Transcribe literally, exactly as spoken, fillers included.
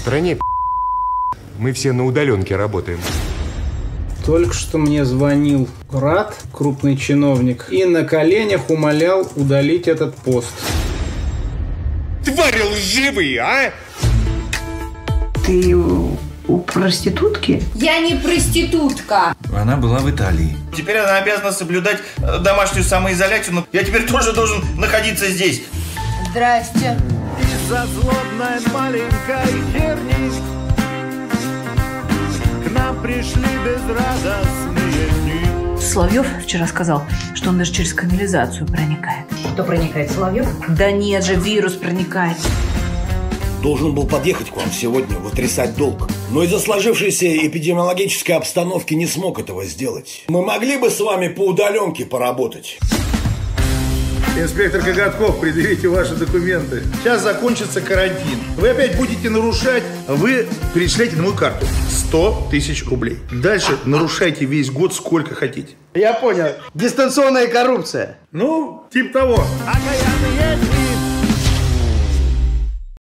стране мы все на удаленке работаем. Только что мне звонил Рад, крупный чиновник, и на коленях умолял удалить этот пост. Твари лживые, а? Ты у проститутки? Я не проститутка. Она была в Италии. Теперь она обязана соблюдать домашнюю самоизоляцию, но я теперь тоже должен находиться здесь. Здрасте. Из-за злобной маленькой херни к нам пришли безрадостные дни. Соловьев вчера сказал, что он даже через канализацию проникает. Кто проникает, Соловьев? Да нет же, вирус проникает. Должен был подъехать к вам сегодня, вытрясать долг. Но из-за сложившейся эпидемиологической обстановки не смог этого сделать. Мы могли бы с вами по удаленке поработать. Инспектор Коготков, предъявите ваши документы. Сейчас закончится карантин. Вы опять будете нарушать, вы перечисляйте на мою карту сто тысяч рублей. Дальше нарушайте весь год сколько хотите. Я понял. Дистанционная коррупция. Ну, типа того. Окаянные дни